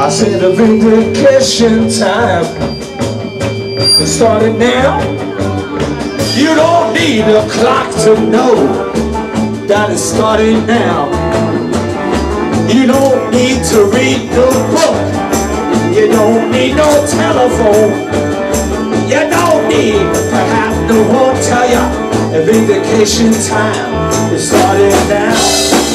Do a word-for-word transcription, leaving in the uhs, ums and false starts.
I said the vindication time is starting now. You don't need a clock to know that it's starting now. You don't need to read the book. You don't need no telephone. You don't need to have no one tell ya the vindication time is starting now.